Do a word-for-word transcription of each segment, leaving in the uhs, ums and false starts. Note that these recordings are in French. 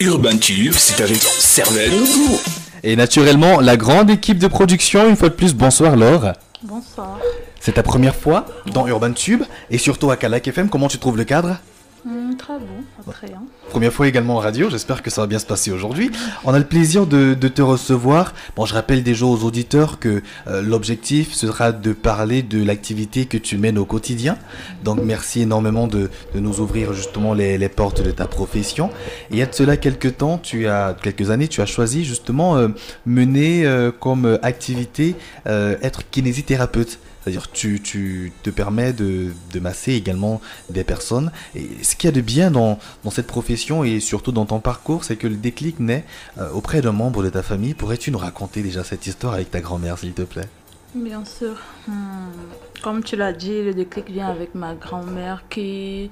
Urban Tube, c'est avec cervelle. Et naturellement, la grande équipe de production, une fois de plus, bonsoir Laure. Bonsoir. C'est ta première fois dans Urban Tube et surtout à Calac F M, comment tu trouves le cadre ? Mmh, très bon, attrayant. Première fois également en radio, j'espère que ça va bien se passer aujourd'hui. On a le plaisir de, de te recevoir. Bon, je rappelle déjà aux auditeurs que euh, l'objectif sera de parler de l'activité que tu mènes au quotidien. Donc merci énormément de, de nous ouvrir justement les, les portes de ta profession. Et il y a de cela quelques temps, tu as, quelques années, tu as choisi justement euh, mener euh, comme activité euh, être kinésithérapeute. C'est-à-dire tu, tu te permets de, de masser également des personnes. Et ce qu'il y a de bien dans, dans cette profession et surtout dans ton parcours, c'est que le déclic naît euh, auprès d'un membre de ta famille. Pourrais-tu nous raconter déjà cette histoire avec ta grand-mère, s'il te plaît ? Bien sûr. Hmm. Comme tu l'as dit, le déclic vient avec ma grand-mère qui...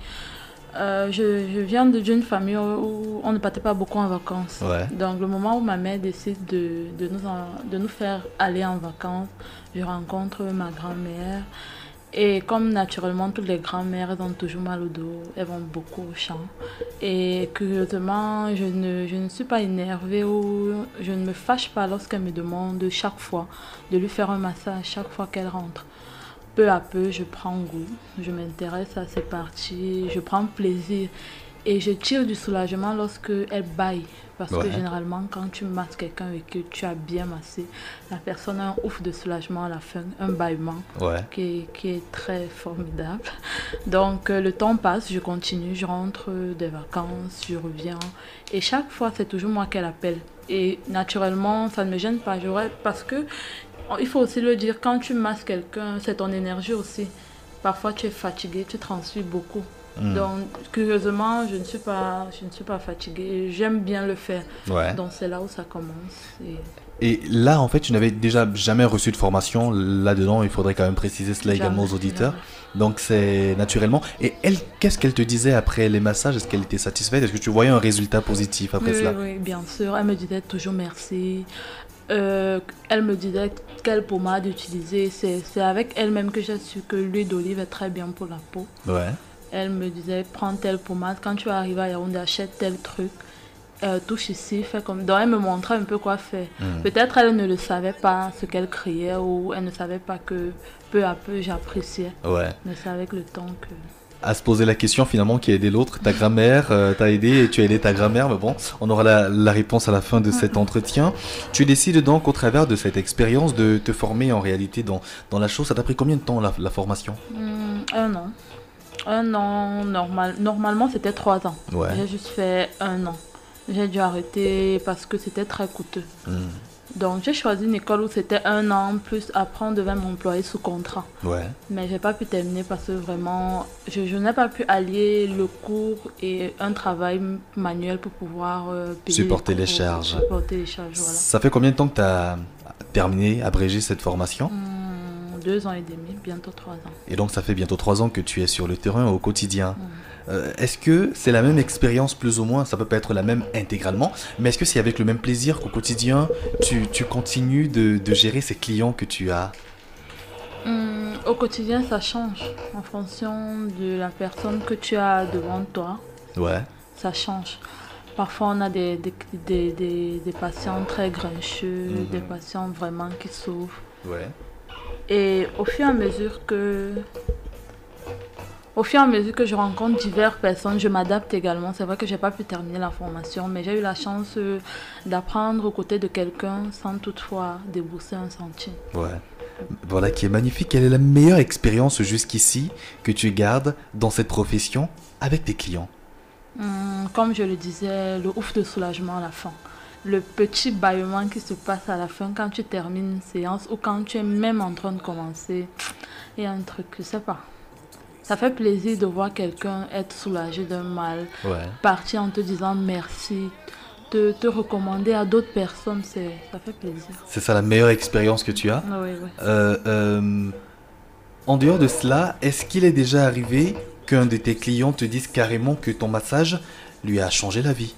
Euh, je, je viens d'une famille où on ne partait pas beaucoup en vacances. Ouais. Donc le moment où ma mère décide de, de, nous, en, de nous faire aller en vacances, je rencontre ma grand-mère. Et comme naturellement toutes les grand-mères elles ont toujours mal au dos, elles vont beaucoup au champ. Et curieusement, je ne, je ne suis pas énervée ou je ne me fâche pas lorsqu'elle me demande chaque fois de lui faire un massage chaque fois qu'elle rentre. Peu à peu, je prends goût, je m'intéresse à ces parties, je prends plaisir et je tire du soulagement lorsque elle bâille. Parce ouais. que généralement, quand tu masses quelqu'un et que tu as bien massé, la personne a un ouf de soulagement à la fin, un bâillement ouais. qui, est, qui est très formidable. Donc euh, le temps passe, je continue, je rentre des vacances, je reviens et chaque fois, c'est toujours moi qu'elle appelle. Et naturellement, ça ne me gêne pas, j'aurais, parce que il faut aussi le dire, quand tu masses quelqu'un, c'est ton énergie aussi. Parfois, tu es fatigué, tu transpires beaucoup. Mmh. Donc, curieusement, je ne suis pas, je ne suis pas fatiguée. J'aime bien le faire. Ouais. Donc, c'est là où ça commence. Et... et là, en fait, tu n'avais déjà jamais reçu de formation là-dedans. Il faudrait quand même préciser cela jamais, également aux auditeurs. Jamais. Donc, c'est naturellement. Et elle, qu'est-ce qu'elle te disait après les massages ? Est-ce qu'elle était satisfaite ? Est-ce que tu voyais un résultat positif après oui, cela ? Oui, bien sûr. Elle me disait toujours merci. Euh, elle me disait quelle pommade utiliser. C'est, c'est avec elle-même que j'ai su que l'huile d'olive est très bien pour la peau. Ouais. Elle me disait prends telle pommade, quand tu arrives à Yaoundé, achète tel truc, euh, touche ici, fais comme. Donc elle me montrait un peu quoi faire. Mmh. Peut-être elle ne le savait pas ce qu'elle criait ou elle ne savait pas que peu à peu j'appréciais. Ouais. Mais c'est avec le temps que... À se poser la question finalement qui a aidé l'autre, ta grand-mère euh, t'a aidé et tu as aidé ta grand-mère, mais bon, on aura la, la réponse à la fin de cet entretien. Tu décides donc au travers de cette expérience de te former en réalité dans, dans la chose. Ça t'a pris combien de temps la, la formation ? mmh, Un an. Un an, normal, normalement c'était trois ans. Ouais. J'ai juste fait un an. J'ai dû arrêter parce que c'était très coûteux. Mmh. Donc j'ai choisi une école où c'était un an, plus après on devait m'employer sous contrat. Ouais. Mais je n'ai pas pu terminer parce que vraiment, je, je n'ai pas pu allier le cours et un travail manuel pour pouvoir euh, payer supporter les, les charges. Supporter les charges, voilà. Ça fait combien de temps que tu as terminé, abrégé cette formation ? mmh, Deux ans et demi, bientôt trois ans. Et donc ça fait bientôt trois ans que tu es sur le terrain au quotidien. Mmh. Euh, est-ce que c'est la même expérience plus ou moins ? Ça peut pas être la même intégralement, mais est-ce que c'est avec le même plaisir qu'au quotidien tu, tu continues de, de gérer ces clients que tu as ? Mmh, au quotidien, ça change en fonction de la personne que tu as devant toi. Ouais. Ça change. Parfois, on a des, des, des, des, des patients très grincheux, mmh. des patients vraiment qui souffrent. Ouais. Et au fur et à mesure que... Au fur et à mesure que je rencontre diverses personnes, je m'adapte également. C'est vrai que je n'ai pas pu terminer la formation, mais j'ai eu la chance d'apprendre aux côtés de quelqu'un sans toutefois débourser un centime. Ouais. Voilà qui est magnifique. Quelle est la meilleure expérience jusqu'ici que tu gardes dans cette profession avec tes clients ? hum, Comme je le disais, le ouf de soulagement à la fin. Le petit bâillement qui se passe à la fin quand tu termines une séance ou quand tu es même en train de commencer. Il y a un truc, je ne sais pas. Ça fait plaisir de voir quelqu'un être soulagé d'un mal, ouais. partir en te disant merci, te, te recommander à d'autres personnes, c'est, ça fait plaisir. C'est ça la meilleure expérience que tu as ? Oui, oui. Euh, euh, en dehors de cela, est-ce qu'il est déjà arrivé qu'un de tes clients te dise carrément que ton massage lui a changé la vie ?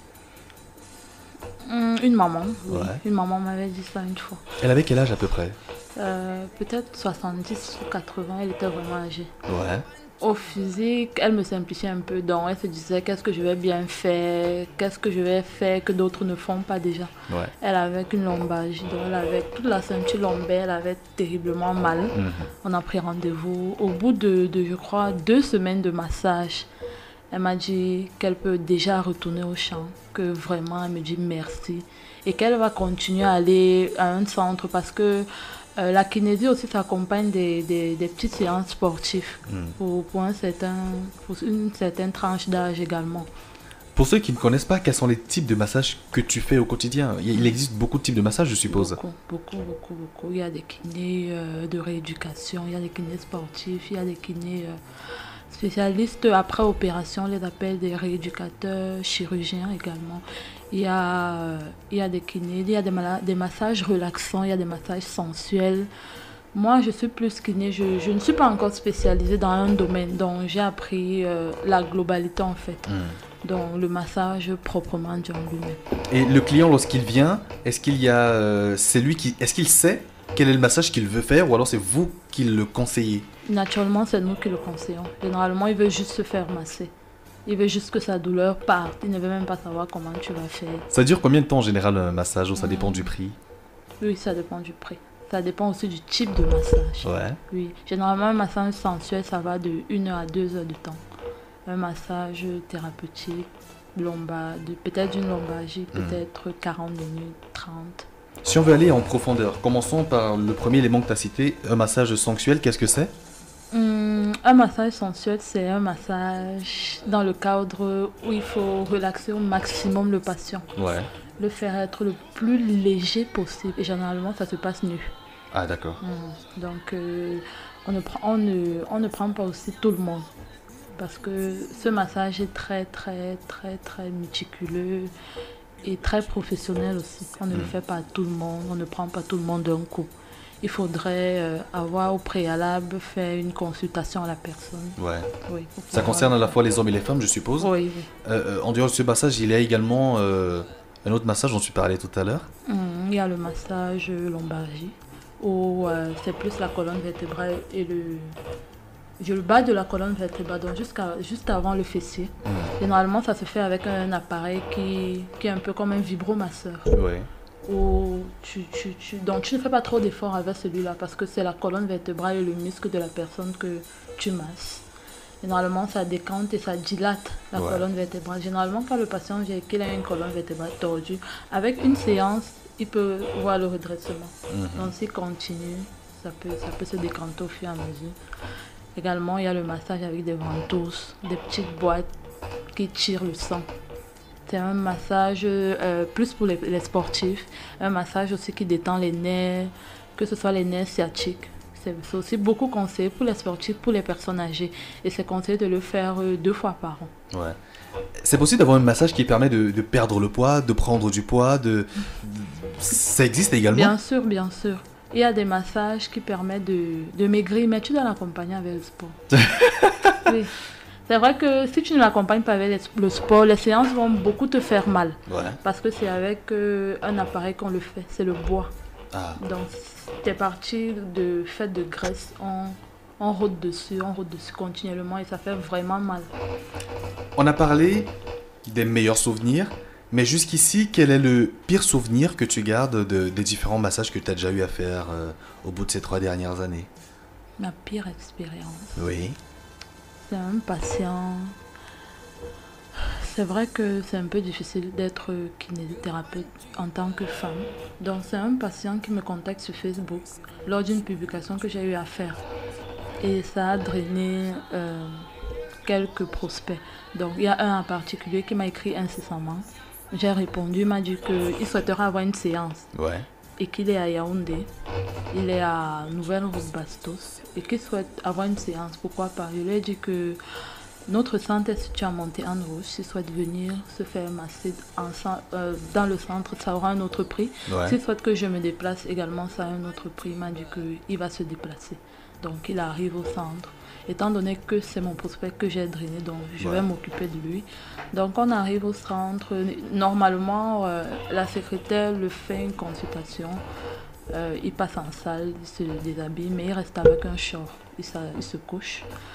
Hum, Une maman, oui. Ouais. Une maman m'avait dit ça une fois. Elle avait quel âge à peu près ? euh, Peut-être soixante-dix ou quatre-vingts, elle était vraiment âgée. Ouais. au physique, elle me simplifiait un peu. Donc, elle se disait qu'est-ce que je vais bien faire, qu'est-ce que je vais faire que d'autres ne font pas déjà. Ouais. Elle avait une lombalgie, donc elle avait toute la ceinture lombaire, elle avait terriblement mal. Mhm. On a pris rendez-vous. Au bout de, de, je crois, deux semaines de massage, elle m'a dit qu'elle peut déjà retourner au champ, que vraiment, elle me dit merci. Et qu'elle va continuer à aller à un centre parce que Euh, la kinésie aussi s'accompagne des, des, des petites séances sportives Mm. pour, pour, un certain, pour une certaine tranche d'âge également. Pour ceux qui ne connaissent pas, quels sont les types de massages que tu fais au quotidien? Il il existe beaucoup de types de massages, je suppose. Beaucoup, beaucoup, beaucoup, beaucoup. Il y a des kinés euh, de rééducation, il y a des kinés sportifs, il y a des kinés euh, spécialistes après opération, on les appelle des rééducateurs, chirurgiens également. Il y a, euh, il y a des kinés, il y a des, des massages relaxants, il y a des massages sensuels. Moi, je suis plus kiné, je, je ne suis pas encore spécialisée dans un domaine, donc j'ai appris euh, la globalité en fait. Mm. Donc le massage proprement dit en lui-même. Et le client, lorsqu'il vient, est-ce qu'il y a, euh, c'est lui qui, est-ce qu'il sait quel est le massage qu'il veut faire ou alors c'est vous qui le conseillez? Naturellement, c'est nous qui le conseillons. Généralement, il veut juste se faire masser. Il veut juste que sa douleur parte. Il ne veut même pas savoir comment tu vas faire. Ça dure combien de temps en général un massage ou ça mmh. dépend du prix? Oui, ça dépend du prix. Ça dépend aussi du type de massage. Ouais. Oui. Généralement, un massage sensuel, ça va de une heure à deux heures de temps. Un massage thérapeutique, lombar, de, peut-être une lombalgie, mmh. peut-être quarante minutes, trente. Si on veut aller en profondeur, commençons par le premier élément que tu as cité, un massage sensuel, qu'est-ce que c'est? Hum, un massage sensuel, c'est un massage dans le cadre où il faut relaxer au maximum le patient. Ouais. Le faire être le plus léger possible. Et généralement, ça se passe nu. Ah, d'accord. Hum, donc, euh, on, ne prend, on, ne, on ne prend pas aussi tout le monde. Parce que ce massage est très, très, très, très méticuleux et très professionnel aussi. On ne mmh. le fait pas à tout le monde, on ne prend pas tout le monde d'un coup. Il faudrait euh, avoir au préalable fait une consultation à la personne. Ouais. Oui, ça concerne à la fois les hommes et les femmes, je suppose. Oui. oui. Euh, en dehors de ce massage, il y a également euh, un autre massage dont tu parlais tout à l'heure. Mmh, il y a le massage lombalgie, où euh, c'est plus la colonne vertébrale et le... le bas de la colonne vertébrale, donc jusqu'à, juste avant le fessier. Mmh. Généralement, ça se fait avec un appareil qui, qui est un peu comme un vibromasseur. Oui. Où tu, tu, tu, donc tu ne fais pas trop d'efforts avec celui-là parce que c'est la colonne vertébrale et le muscle de la personne que tu masses. Généralement, ça décante et ça dilate la ouais. colonne vertébrale. Généralement, quand le patient vient et qu'il a une colonne vertébrale tordue, avec une séance, il peut voir le redressement. Mmh. Donc, s'il continue, ça peut, ça peut se décanter au fur et à mesure. Également, il y a le massage avec des ventouses, des petites boîtes qui tirent le sang. C'est un massage euh, plus pour les, les sportifs, un massage aussi qui détend les nerfs, que ce soit les nerfs sciatiques. C'est, c'est aussi beaucoup conseillé pour les sportifs, pour les personnes âgées. Et c'est conseillé de le faire euh, deux fois par an. Ouais. C'est possible d'avoir un massage qui permet de, de perdre le poids, de prendre du poids, de... de... Ça existe également? Bien sûr, bien sûr. Il y a des massages qui permettent de, de maigrir, mais tu dois l'accompagner avec le sport. Oui. C'est vrai que si tu ne l'accompagnes pas avec le sport, les séances vont beaucoup te faire mal. Ouais. Parce que c'est avec euh, un appareil qu'on le fait, c'est le bois. Ah. Donc, c'est parti de fait de graisse, on, on rôde dessus, on rôde dessus continuellement et ça fait vraiment mal. On a parlé des meilleurs souvenirs. Mais jusqu'ici, quel est le pire souvenir que tu gardes de, des différents massages que tu as déjà eu à faire euh, au bout de ces trois dernières années? Ma pire expérience? Oui. C'est un patient... C'est vrai que c'est un peu difficile d'être kinésithérapeute en tant que femme. Donc c'est un patient qui me contacte sur Facebook lors d'une publication que j'ai eu à faire. Et ça a drainé... Euh, quelques prospects. Donc il y a un en particulier qui m'a écrit incessamment. J'ai répondu, il m'a dit qu'il souhaiterait avoir une séance. Ouais. Et qu'il est à Yaoundé. Il est à Nouvelle-Route-Bastos. Et qu'il souhaite avoir une séance. Pourquoi pas? Je lui ai dit que notre centre est situé à Montéane-Rouge. S'il souhaite venir se faire masser en, euh, dans le centre, ça aura un autre prix. Ouais. S'il souhaite que je me déplace également, ça a un autre prix. Il m'a dit qu'il va se déplacer. Donc il arrive au centre. Étant donné que c'est mon prospect que j'ai drainé, donc je ouais. vais m'occuper de lui. Donc on arrive au centre. Normalement, euh, la secrétaire le fait une consultation. Euh, il passe en salle, il se déshabille, mais il reste avec un short. Il, il se couche.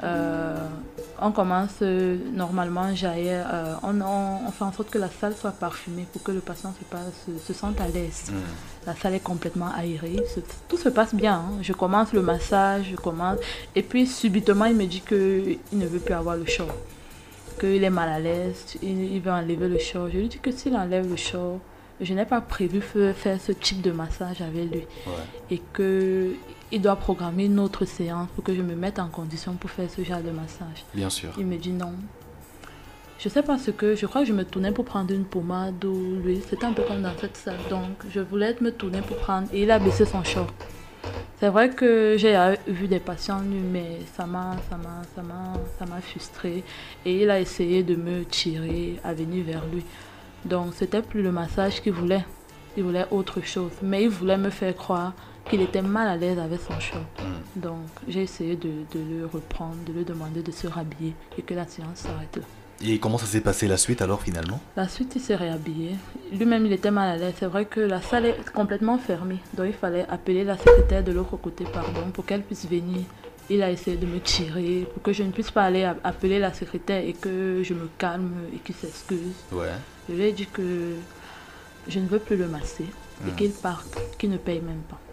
Euh, on commence euh, normalement, j'aille, euh, on, on, on fait en sorte que la salle soit parfumée pour que le patient se, passe, se sente à l'aise. Mm. La salle est complètement aérée, tout se passe bien. Hein. Je commence le massage, je commence, et puis subitement il me dit qu'il ne veut plus avoir le short, qu'il est mal à l'aise, il, il veut enlever le short. Je lui dis que s'il enlève le short, je n'ai pas prévu faire ce type de massage avec lui. Ouais. Et qu'il doit programmer une autre séance pour que je me mette en condition pour faire ce genre de massage. Bien sûr. Il me dit non. Je ne sais pas ce que... Je crois que je me tournais pour prendre une pommade ou l'huile. C'était un peu comme dans cette salle. Donc, je voulais me tourner pour prendre... Et il a baissé son short. C'est vrai que j'ai vu des patients nus, mais ça m'a, ça m'a, ça m'a, ça m'a frustrée. Et il a essayé de me tirer à venir vers lui. Donc, c'était plus le massage qu'il voulait. Il voulait autre chose. Mais il voulait me faire croire qu'il était mal à l'aise avec son short. Mm. Donc, j'ai essayé de, de le reprendre, de lui demander de se rhabiller et que la séance s'arrête là. Et comment ça s'est passé la suite alors finalement? La suite, il s'est réhabillé. Lui-même, il était mal à l'aise. C'est vrai que la salle est complètement fermée. Donc, il fallait appeler la secrétaire de l'autre côté, pardon, pour qu'elle puisse venir. Il a essayé de me tirer pour que je ne puisse pas aller appeler la secrétaire et que je me calme et qu'il s'excuse. Ouais. Je lui ai dit que je ne veux plus le masser et mmh. qu'il parte, qu'il ne paye même pas.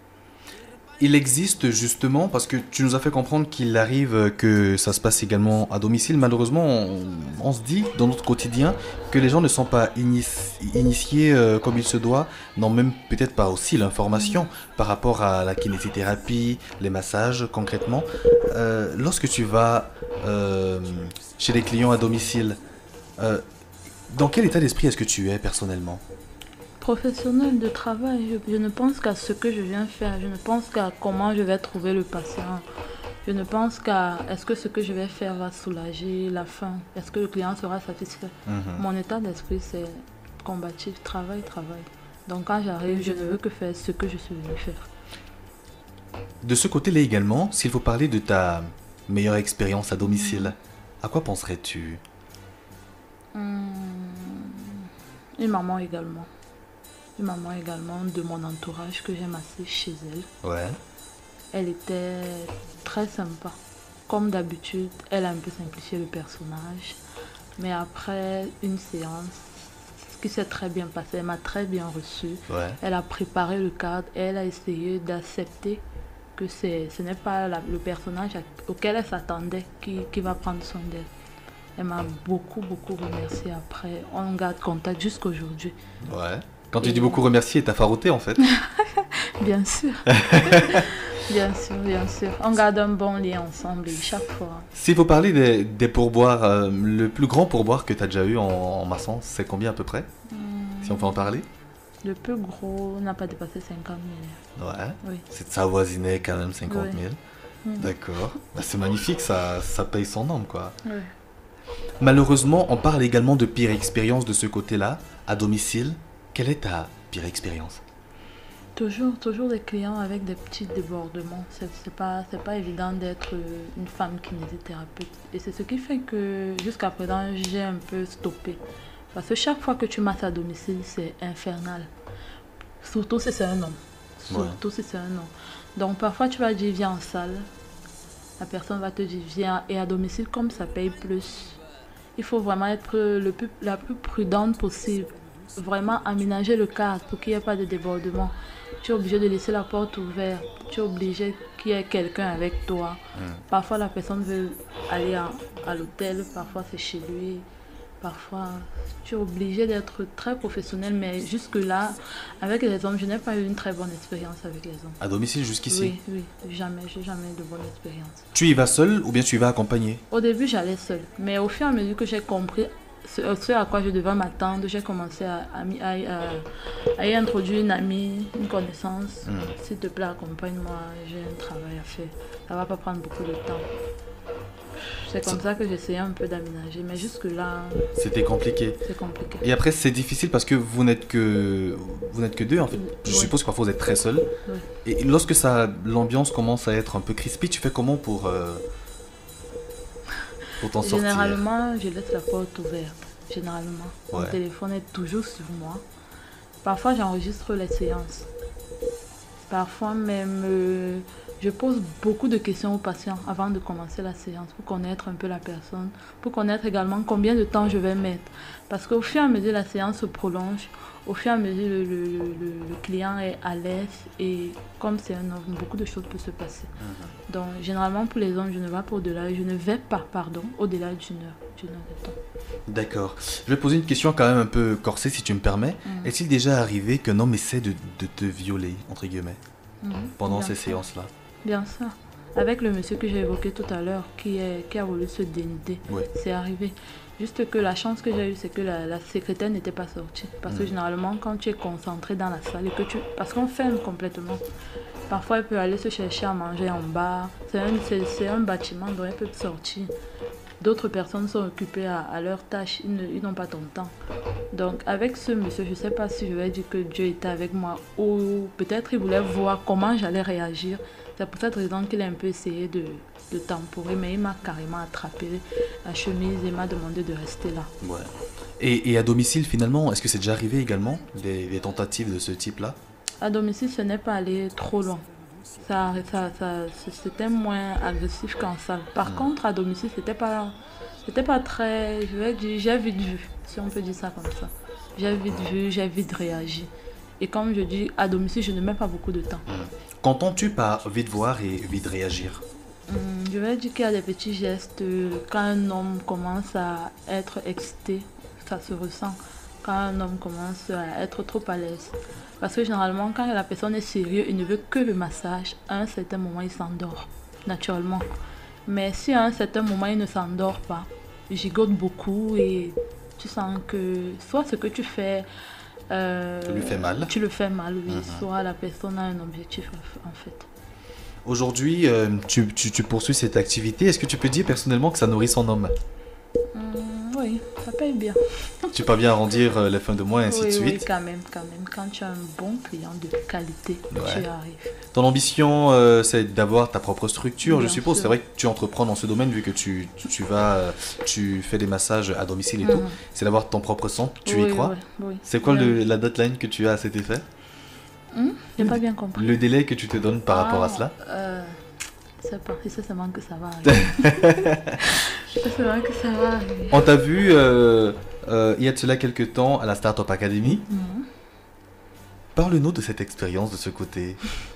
Il existe justement, parce que tu nous as fait comprendre qu'il arrive que ça se passe également à domicile. Malheureusement, on, on se dit dans notre quotidien que les gens ne sont pas inici- initiés euh, comme il se doit, n'ont même peut-être pas aussi l'information par rapport à la kinésithérapie, les massages concrètement. Euh, lorsque tu vas euh, chez les clients à domicile, euh, dans quel état d'esprit est-ce que tu es personnellement ? Professionnel de travail, je, je ne pense qu'à ce que je viens faire, je ne pense qu'à comment je vais trouver le patient, je ne pense qu'à est-ce que ce que je vais faire va soulager la faim, est-ce que le client sera satisfait. Mm-hmm. Mon état d'esprit c'est combatif, travail, travail. Donc quand j'arrive, je ne veux que faire ce que je suis venu faire. De ce côté-là également, s'il faut parler de ta meilleure expérience à domicile, mm. à quoi penserais-tu? mm. Une maman également. Une maman également de mon entourage que j'ai massé chez elle. Ouais. Elle était très sympa. Comme d'habitude, elle a un peu simplifié le personnage. Mais après une séance, ce qui s'est très bien passé, elle m'a très bien reçue. Ouais. Elle a préparé le cadre et elle a essayé d'accepter que c'est, ce n'est pas la, le personnage auquel elle s'attendait qui, qui va prendre soin d'elle. Elle m'a beaucoup, beaucoup remercié après. On garde contact jusqu'aujourd'hui. Ouais. Quand tu dis beaucoup remercier, t'as farouté en fait. Bien sûr. Bien sûr, bien sûr. On garde un bon lien ensemble chaque fois. S'il faut parler des, des pourboires, euh, le plus grand pourboire que tu as déjà eu en, en massant, c'est combien à peu près? hum, Si on peut en parler? Le plus gros n'a pas dépassé cinquante mille. Ouais. Oui. C'est, ça avoisinait quand même cinquante mille. Oui. Hum. D'accord. Bah, c'est magnifique, ça, ça paye son nom quoi. Oui. Malheureusement, on parle également de pire expérience de ce côté-là, à domicile. Quelle est ta pire expérience? Toujours, toujours des clients avec des petits débordements. C'est, c'est pas, c'est pas évident d'être une femme kinésithérapeute. Et c'est ce qui fait que jusqu'à présent, j'ai un peu stoppé. Parce que chaque fois que tu masses à domicile, c'est infernal. Surtout si c'est un homme. Surtout ouais. si c'est un homme. Donc parfois, tu vas dire viens en salle. La personne va te dire viens. Et à domicile, comme ça paye plus, il faut vraiment être le plus, la plus prudente possible. Vraiment aménager le cadre pour qu'il n'y ait pas de débordement. Tu es obligé de laisser la porte ouverte. Tu es obligé qu'il y ait quelqu'un avec toi. Mm. Parfois, la personne veut aller à, à l'hôtel. Parfois, c'est chez lui. Parfois, tu es obligé d'être très professionnel. Mais jusque-là, avec les hommes, je n'ai pas eu une très bonne expérience avec les hommes. À domicile jusqu'ici? Oui, oui. Jamais. Je n'ai jamais eu de bonne expérience. Tu y vas seule ou bien tu y vas accompagnée? Au début, j'allais seule. Mais au fur et à mesure que j'ai compris Ce, ce à quoi je devais m'attendre, j'ai commencé à, à, à, à, à y introduire une amie, une connaissance. Mm. S'il te plaît, accompagne-moi, j'ai un travail à faire. Ça ne va pas prendre beaucoup de temps. C'est comme ça, ça que j'essayais un peu d'aménager, mais jusque-là... C'était compliqué. C'est compliqué. Et après, c'est difficile parce que vous n'êtes que, vous n'êtes que deux, en fait. Je oui. suppose que parfois vous êtes très seul. Oui. Et lorsque ça, l'ambiance commence à être un peu crispy, tu fais comment pour... Euh... Pour t'en sortir? Généralement, je laisse la porte ouverte. Généralement. Ouais. Mon téléphone est toujours sur moi. Parfois, j'enregistre les séances. Parfois même, euh, Je pose beaucoup de questions aux patients avant de commencer la séance pour connaître un peu la personne, pour connaître également combien de temps je vais mettre. Parce qu'au fur et à mesure la séance se prolonge, au fur et à mesure le, le, le, le client est à l'aise et comme c'est un homme, beaucoup de choses peuvent se passer. Mmh. Donc généralement pour les hommes, je ne vais pas au-delà, je ne vais pas, pardon, au-delà d'une heure, d'une heure de temps. D'accord. Je vais poser une question quand même un peu corsée si tu me permets. Mmh. Est-il déjà arrivé qu'un homme essaie de, de te violer, entre guillemets, mmh. pendant Bien ces sûr. séances-là? Bien sûr. Avec le monsieur que j'ai évoqué tout à l'heure, qui, est, qui a voulu se dénuder, oui. c'est arrivé. Juste que la chance que j'ai eue, c'est que la, la secrétaire n'était pas sortie. Parce mmh. que généralement, quand tu es concentré dans la salle et que tu... Parce qu'on ferme complètement. Parfois, elle peut aller se chercher à manger en bas. C'est un, c'est, c'est un bâtiment, donc elle peut sortir. D'autres personnes sont occupées à, à leurs tâches, ils, ne, ils n'ont pas ton temps. Donc avec ce monsieur, je ne sais pas si je vais dire que Dieu était avec moi ou peut-être il voulait voir comment j'allais réagir. C'est pour cette raison qu'il a un peu essayé de, de temporer, mais il m'a carrément attrapé la chemise et m'a demandé de rester là. Ouais. Et, et à domicile finalement, est-ce que c'est déjà arrivé également, des, des tentatives de ce type-là? À domicile, ce n'est pas allé trop loin. Ça, ça, ça, c'était moins agressif qu'en salle. Par mmh. contre, à domicile, c'était pas, c'était pas très... Je vais dire, j'ai vite vu, si on peut dire ça comme ça. J'ai vite vu, j'ai vite réagi. Et comme je dis, à domicile, je ne mets pas beaucoup de temps. Mmh. Qu'entends-tu par vite voir et vite réagir? mmh, Je vais dire qu'il y a des petits gestes. Quand un homme commence à être excité, ça se ressent. Quand un homme commence à être trop à l'aise. Parce que généralement, quand la personne est sérieuse et ne veut que le massage, à un certain moment, il s'endort, naturellement. Mais si à un certain moment, il ne s'endort pas, il gigote beaucoup et tu sens que soit ce que tu fais... Euh, tu lui fais mal. Tu le fais mal, oui. Uh-huh. Soit la personne a un objectif, en fait. Aujourd'hui, euh, tu, tu, tu poursuis cette activité. Est-ce que tu peux dire personnellement que ça nourrit son homme? Mmh, oui, ça paye bien. Tu parviens à arrondir euh, les fins de mois et ainsi oui, de suite? Oui, quand même, quand même. Quand tu as un bon client de qualité, ouais. tu arrives. Ton ambition, euh, c'est d'avoir ta propre structure, bien je suppose. Sûr. C'est vrai que tu entreprends dans ce domaine vu que tu, tu, tu vas, euh, tu fais des massages à domicile et mmh. tout. C'est d'avoir ton propre centre. Tu oui, y crois? Oui, oui. C'est quoi oui. le, la deadline que tu as à cet effet? mmh, J'ai pas bien compris. Le délai que tu te donnes par ah, rapport à cela? euh... C'est pas, c'est seulement que ça va arriver. C'est seulement que ça va arriver. On t'a vu euh, euh, il y a de cela quelques temps à la Startup Academy. Mm-hmm. Parle-nous de cette expérience de ce côté.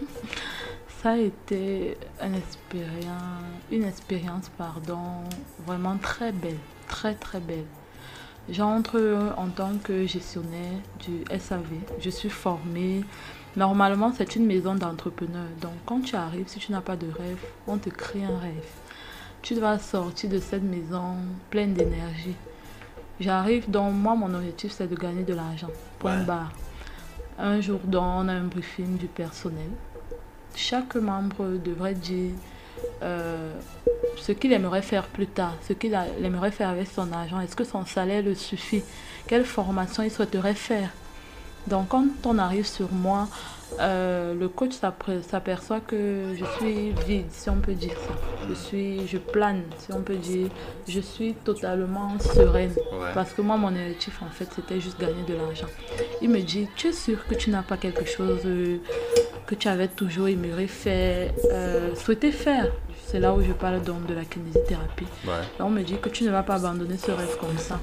Ça a été une expérience, une expérience pardon, vraiment très belle, très très belle. J'entre en tant que gestionnaire du S A V. Je suis formée. Normalement, c'est une maison d'entrepreneurs. Donc, quand tu arrives, si tu n'as pas de rêve, on te crée un rêve. Tu dois sortir de cette maison pleine d'énergie. J'arrive, donc moi, mon objectif, c'est de gagner de l'argent. Point ouais. barre. Un jour, donc, on a un briefing du personnel. Chaque membre devrait dire euh, ce qu'il aimerait faire plus tard, ce qu'il a, aimerait faire avec son argent. Est-ce que son salaire le suffit? Quelle formation il souhaiterait faire? Donc, quand on arrive sur moi, euh, le coach s'aperçoit que je suis vide, si on peut dire ça. Je suis, je plane, si on peut dire. Je suis totalement sereine. Ouais. Parce que moi, mon objectif, en fait, c'était juste gagner de l'argent. Il me dit, tu es sûr que tu n'as pas quelque chose euh, que tu avais toujours aimé faire, euh, souhaité faire? C'est là où je parle donc de la kinésithérapie. Ouais. Là, on me dit que tu ne vas pas abandonner ce rêve comme ça.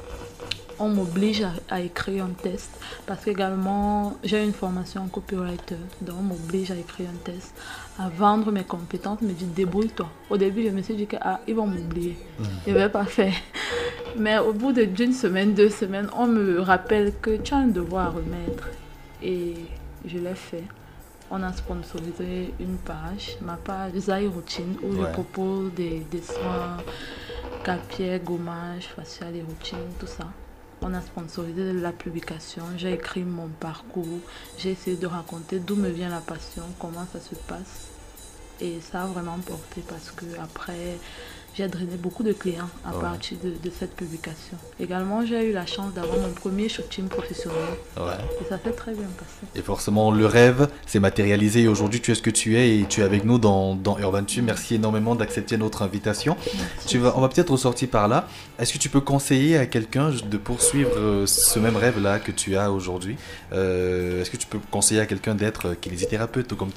On m'oblige à, à écrire un test parce qu'également j'ai une formation en copywriter, donc on m'oblige à écrire un test, à vendre mes compétences, me dit débrouille-toi. Au début je me suis dit que ah, ils vont m'oublier, mmh. je ne vais pas faire. Mais au bout d'une semaine, deux semaines, on me rappelle que tu as un devoir à remettre et je l'ai fait. On a sponsorisé une page, ma page Zai Routine, où ouais. je propose des, des soins capillaires, gommage, facial et routine, tout ça. On a sponsorisé la publication, j'ai écrit mon parcours, j'ai essayé de raconter d'où me vient la passion, comment ça se passe. Et ça a vraiment porté parce que après, j'ai drainé beaucoup de clients à ouais. partir de, de cette publication. Également, j'ai eu la chance d'avoir mon premier shooting professionnel. Ouais. Et ça s'est très bien passé. Et forcément, le rêve s'est matérialisé. Et aujourd'hui, tu es ce que tu es et tu es avec nous dans, dans Urbantu. Merci énormément d'accepter notre invitation. Tu vas, on va peut-être ressortir par là. Est-ce que tu peux conseiller à quelqu'un de poursuivre ce même rêve-là que tu as aujourd'hui? euh, Est-ce que tu peux conseiller à quelqu'un d'être kinésithérapeute comme toi?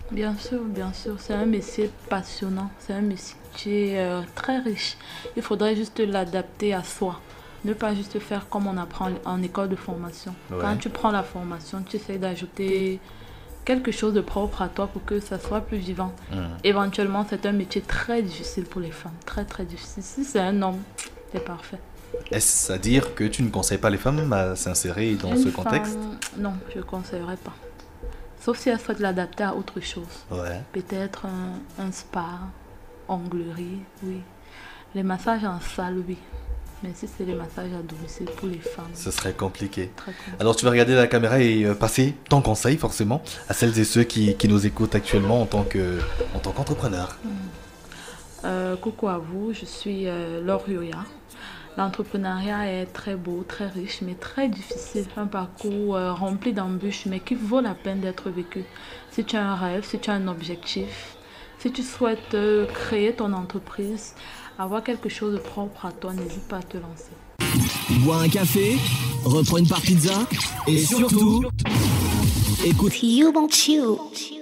Bien sûr, bien sûr. C'est un métier passionnant. C'est un métier euh, très riche. Il faudrait juste l'adapter à soi. Ne pas juste faire comme on apprend en école de formation. Ouais. Quand tu prends la formation, tu essaies d'ajouter quelque chose de propre à toi pour que ça soit plus vivant. Mmh. Éventuellement, c'est un métier très difficile pour les femmes. Très, très difficile. Si c'est un homme, c'est parfait. Est-ce à dire que tu ne conseilles pas les femmes à s'insérer dans Une ce contexte? femme, non, je ne conseillerais pas. Sauf si elle souhaite l'adapter à autre chose. Ouais. Peut-être un, un spa, onglerie, oui. Les massages en salle, oui. Mais si c'est les massages à domicile pour les femmes, Ce serait compliqué. très compliqué. Alors tu vas regarder la caméra et euh, passer ton conseil forcément à celles et ceux qui, qui nous écoutent actuellement en tant que, en tant qu'entrepreneur. Euh, coucou à vous, je suis euh, Laure Yoya. L'entrepreneuriat est très beau, très riche, mais très difficile. Un parcours euh, rempli d'embûches, mais qui vaut la peine d'être vécu. Si tu as un rêve, si tu as un objectif, si tu souhaites euh, créer ton entreprise, avoir quelque chose de propre à toi, n'hésite pas à te lancer. Bois un café, reprends une part pizza et surtout, écoute You want you.